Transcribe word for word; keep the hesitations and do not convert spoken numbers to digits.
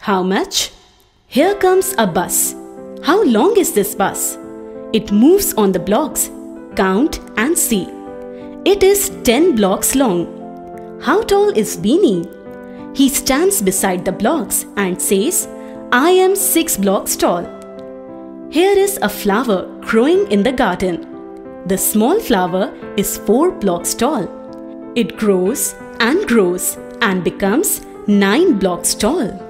How much? Here comes a bus. How long is this bus? It moves on the blocks. Count and see. It is ten blocks long. How tall is Beanie? He stands beside the blocks and says, I am six blocks tall. Here is a flower growing in the garden. The small flower is four blocks tall. It grows and grows and becomes nine blocks tall.